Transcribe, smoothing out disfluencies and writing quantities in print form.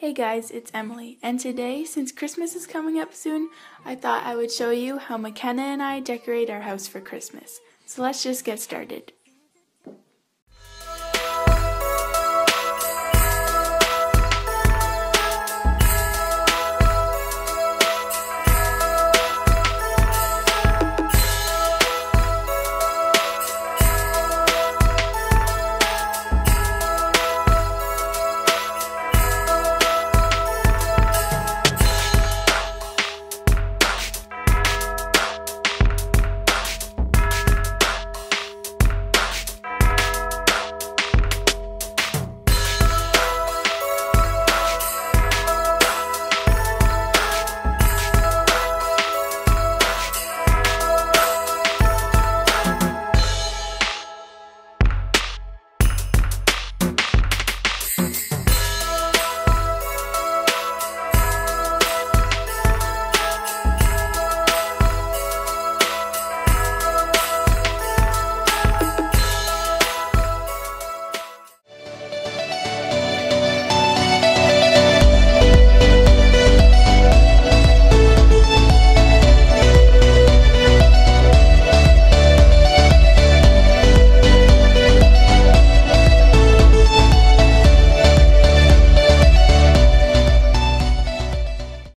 Hey guys, it's Emily, and today, since Christmas is coming up soon, I thought I would show you how McKenna and I decorate our house for Christmas. So let's just get started.